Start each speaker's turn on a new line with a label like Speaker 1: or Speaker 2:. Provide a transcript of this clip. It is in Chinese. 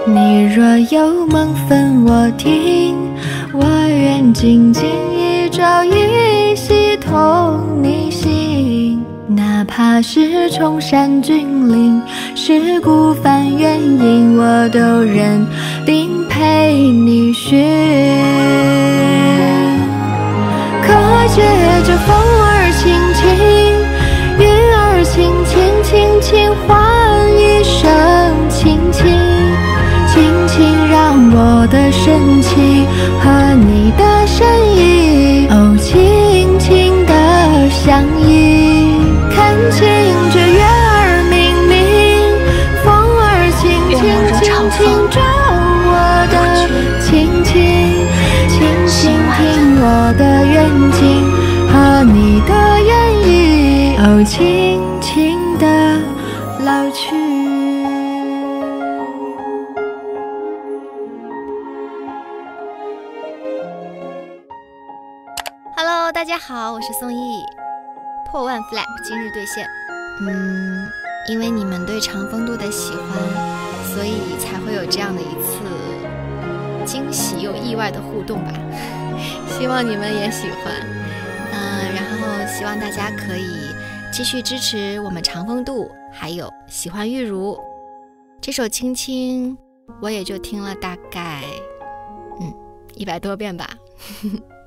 Speaker 1: 你若有梦分我听，我愿静静一朝一夕同你行。哪怕是崇山峻岭，是孤帆远影，我都认定陪你寻。可觉这风儿轻轻，云儿轻轻，轻轻唤一声轻轻，轻轻让我的深情和你的身影哦，轻轻地相依。看清这月儿明明，风儿轻轻轻轻着我的轻轻，轻轻听我的愿景和你的愿意哦，轻轻地老去。
Speaker 2: Hello， 大家好，我是宋轶。破万 flag 今日兑现。因为你们对长风度的喜欢，所以才会有这样的一次惊喜又意外的互动吧。希望你们也喜欢。然后希望大家可以继续支持我们长风度，还有喜欢玉茹。这首青青我也就听了大概100多遍吧。